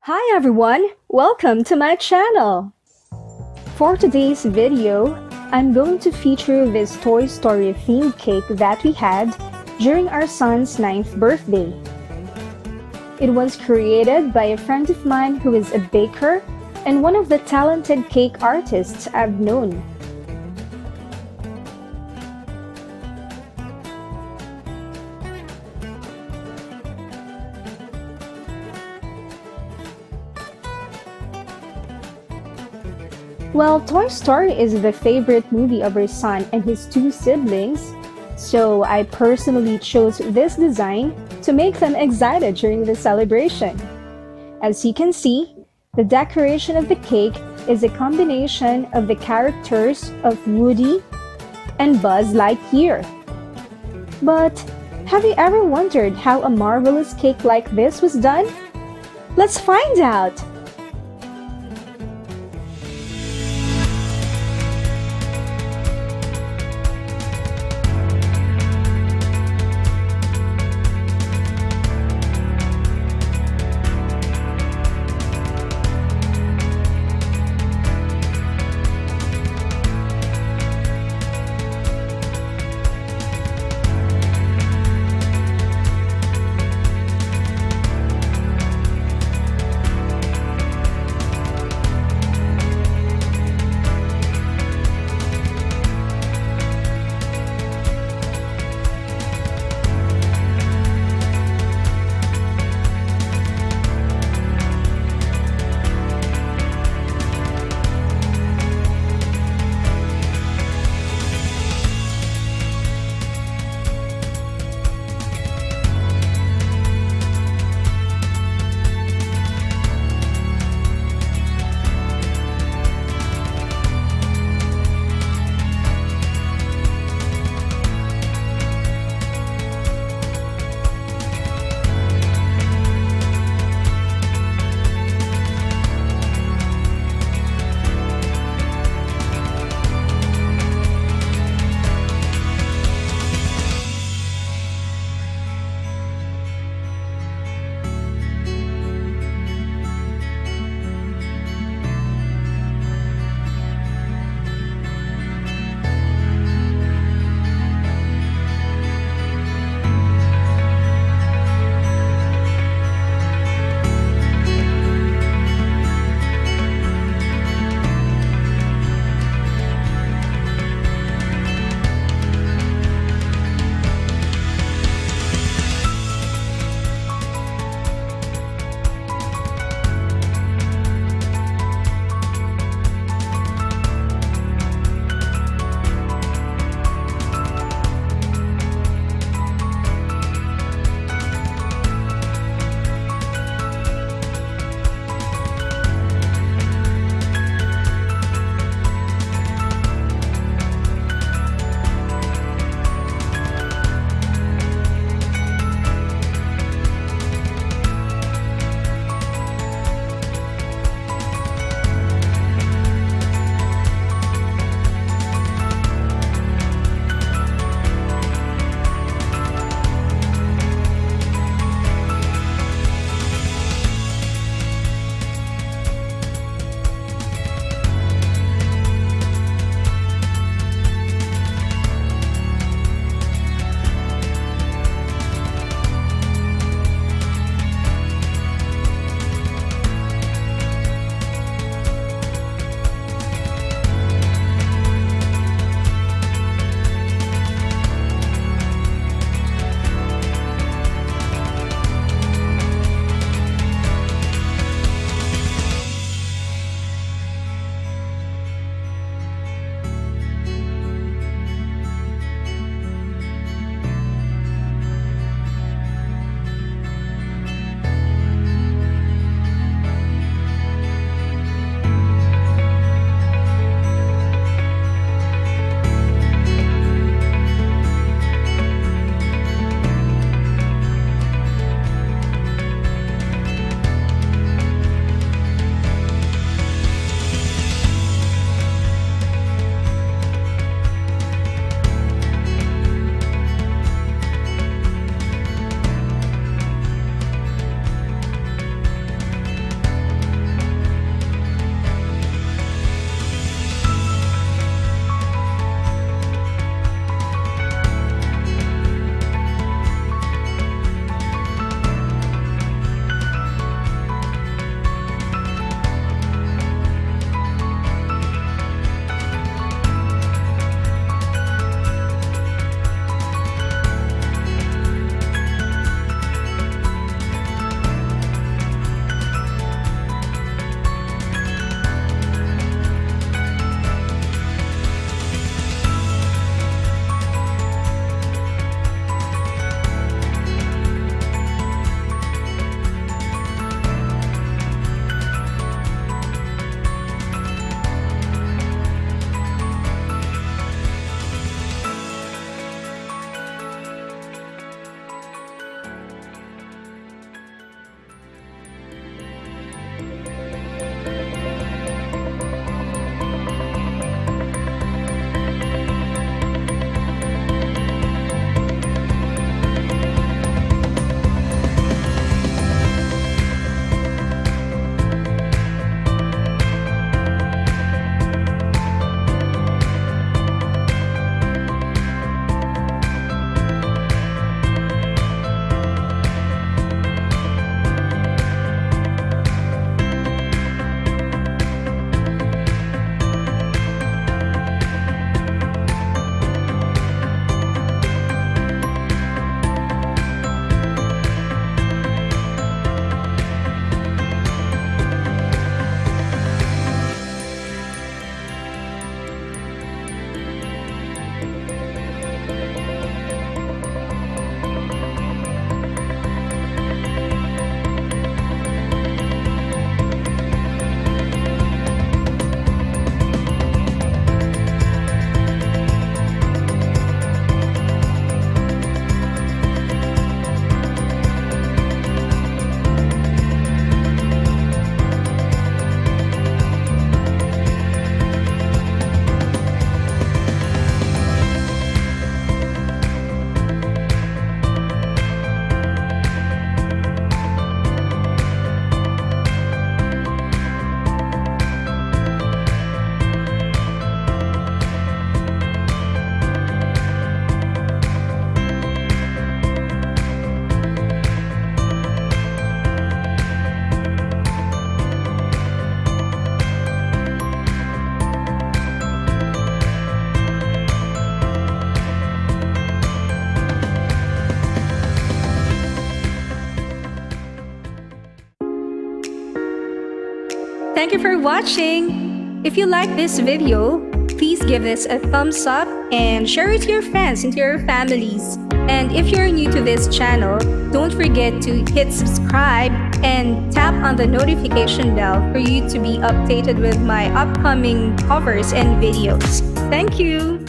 Hi everyone! Welcome to my channel! For today's video, I'm going to feature this Toy Story themed cake that we had during our son's 9th birthday. It was created by a friend of mine who is a baker and one of the talented cake artists I've known. Well, Toy Story is the favorite movie of our son and his two siblings, so I personally chose this design to make them excited during the celebration. As you can see, the decoration of the cake is a combination of the characters of Woody and Buzz Lightyear. But have you ever wondered how a marvelous cake like this was done? Let's find out! thank you for watching! If you like this video, please give this a thumbs up and share it to your friends and to your families. And if you're new to this channel, don't forget to hit subscribe and tap on the notification bell for you to be updated with my upcoming covers and videos. Thank you!